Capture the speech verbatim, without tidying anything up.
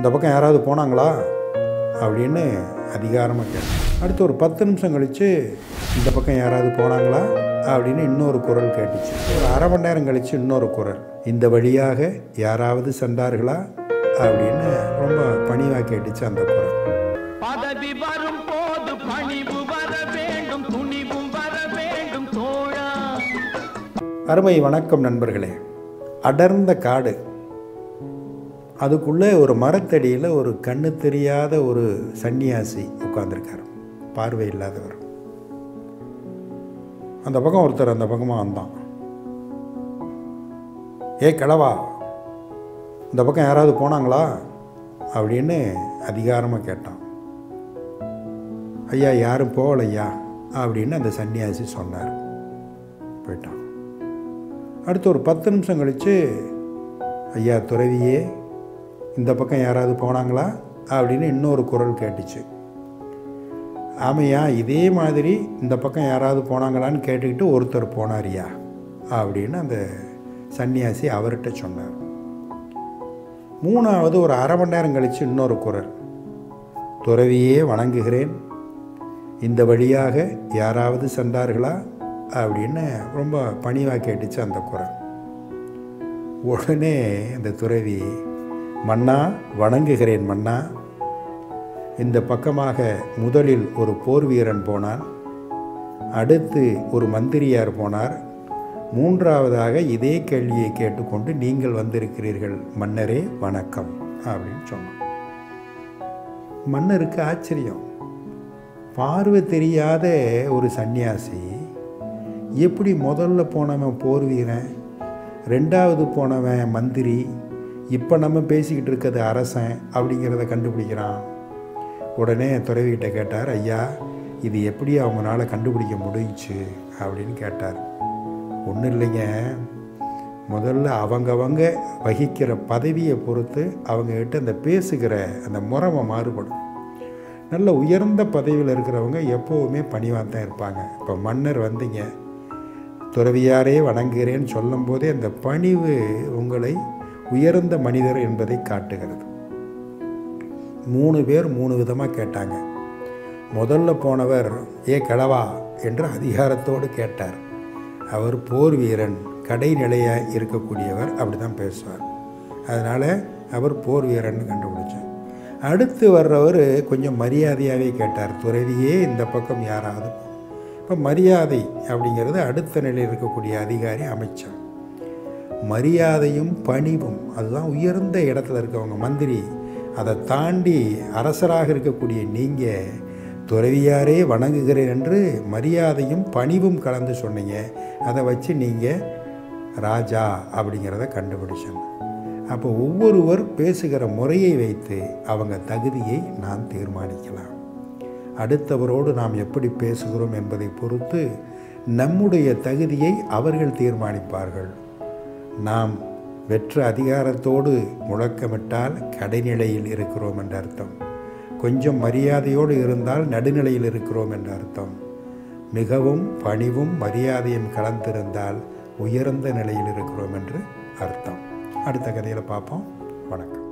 இந்த பக்கம் யாராவது போனாங்களா அப்படின்னு அதிகாரமாக கேட்டேன். அடுத்து ஒரு பத்து நிமிஷம் கழித்து இந்த பக்கம் யாராவது போனாங்களா அப்படின்னு இன்னொரு குரல் கேட்டுச்சு. ஒரு அரை மணி நேரம் கழித்து இன்னொரு குரல், இந்த வழியாக யாராவது சென்றார்களா அப்படின்னு ரொம்ப பணிவாக கேட்டுச்சு அந்த குரல். பதவி வரும் போது பணிவு வர வேண்டும், துணிவும் வர வேண்டும் தோழா. அருமை வணக்கம் நண்பர்களே. அடர்ந்த காடு, அதுக்குள்ளே ஒரு மரத்தடியில் ஒரு கண்ணு தெரியாத ஒரு சன்னியாசி உட்கார்ந்துருக்கார், பார்வை இல்லாதவர். அந்த பக்கம் ஒருத்தர் அந்த பக்கமாக வந்தான். ஏ கிழவா, இந்த பக்கம் யாராவது போனாங்களா அப்படின்னு அதிகாரமாக கேட்டான். ஐயா யாரும் போகலையா அப்படின்னு அந்த சன்னியாசி சொன்னார். போயிட்டான். அடுத்து ஒரு பத்து நிமிஷம் கழித்து, ஐயா துறவியே, இந்த பக்கம் யாராவது போனாங்களா அப்படின்னு இன்னொரு குரல் கேட்டுச்சு. ஆமையா, இதே மாதிரி இந்த பக்கம் யாராவது போனாங்களான்னு கேட்டுக்கிட்டு ஒருத்தர் போனாரியா அப்படின்னு அந்த சன்னியாசி அவர்கிட்ட சொன்னார். மூணாவது ஒரு அரை மணி நேரம் கழித்து இன்னொரு குரல், துறவியே வணங்குகிறேன், இந்த வழியாக யாராவது சென்றார்களா அப்படின்னு ரொம்ப பணிவாக கேட்டுச்சு அந்த குரல். உடனே அந்த துறவி, மன்னா வணங்குகிறேன் மன்னா, இந்த பக்கமாக முதலில் ஒரு போர் வீரன் போனான், அடுத்து ஒரு மந்திரியார் போனார், மூன்றாவதாக இதே கேள்வியை கேட்டுக்கொண்டு நீங்கள் வந்திருக்கிறீர்கள் மன்னரே வணக்கம் அப்படின்னு சொன்னான். மன்னருக்கு ஆச்சரியம். பார்வை தெரியாத ஒரு சன்னியாசி எப்படி முதல்ல போனவன் போர் வீரன், ரெண்டாவது போனவன் மந்திரி, இப்போ நம்ம பேசிக்கிட்டு இருக்கிறது அரசன் அப்படிங்கிறத கண்டுபிடிக்கிறான். உடனே துறவிகிட்ட கேட்டார், ஐயா இது எப்படி அவங்களால கண்டுபிடிக்க முடிஞ்சிச்சு அப்படின்னு கேட்டார். ஒன்றும் இல்லைங்க, முதல்ல அவங்கவங்க வகிக்கிற பதவியை பொறுத்து அவங்கக்கிட்ட அந்த பேசுகிற அந்த முறைமை மாறுபடும். நல்ல உயர்ந்த பதவியில் இருக்கிறவங்க எப்போவுமே பணிவாக தான் இருப்பாங்க. இப்போ மன்னர் வந்தீங்க, துறவியாரே வணங்குகிறேன்னு சொல்லும் போதே அந்த பணிவு உங்களை உயர்ந்த மனிதர் என்பதை காட்டுகிறது. மூணு பேர் மூணு விதமாக கேட்டாங்க. முதல்ல போனவர் ஏ கிழவா என்று அதிகாரத்தோடு கேட்டார். அவர் போர் வீரன், கடைநிலையாக இருக்கக்கூடியவர், அப்படி தான் பேசுவார். அதனால் அவர் போர் வீரன் கண்டுபிடிச்சார். அடுத்து வர்றவர் கொஞ்சம் மரியாதையாகவே கேட்டார், துறவியே இந்த பக்கம் யாராவது. இப்போ மரியாதை அப்படிங்கிறது அடுத்த நிலையில் இருக்கக்கூடிய அதிகாரி, அமைச்சர். மரியாதையும் பணிவும் அதுதான் உயர்ந்த இடத்துல இருக்கவங்க, மந்திரி. அதை தாண்டி அரசராக இருக்கக்கூடிய நீங்கள் துறவியாரே வணங்குகிறேன் என்று மரியாதையும் பணிவும் கலந்து சொன்னீங்க. அதை வச்சு நீங்கள் ராஜா அப்படிங்கிறத கண்டுபிடிச்சாங்க. அப்போ ஒவ்வொருவர் பேசுகிற முறையை வைத்து அவங்க தகுதியை நாம் தீர்மானிக்கலாம். அடுத்தவரோடு நாம் எப்படி பேசுகிறோம் என்பதை பொறுத்து நம்முடைய தகுதியை அவர்கள் தீர்மானிப்பார்கள். நாம் வெற்ற அதிகாரத்தோடு முழக்கமிட்டால் கடைநிலையில் இருக்கிறோம் என்ற அர்த்தம். கொஞ்சம் மரியாதையோடு இருந்தால் நடுநிலையில் இருக்கிறோம் என்ற அர்த்தம். மிகவும் பணிவும் மரியாதையும் கலந்திருந்தால் உயர்ந்த நிலையில் இருக்கிறோம் என்று அர்த்தம். அடுத்த கதையில் பார்ப்போம். வணக்கம்.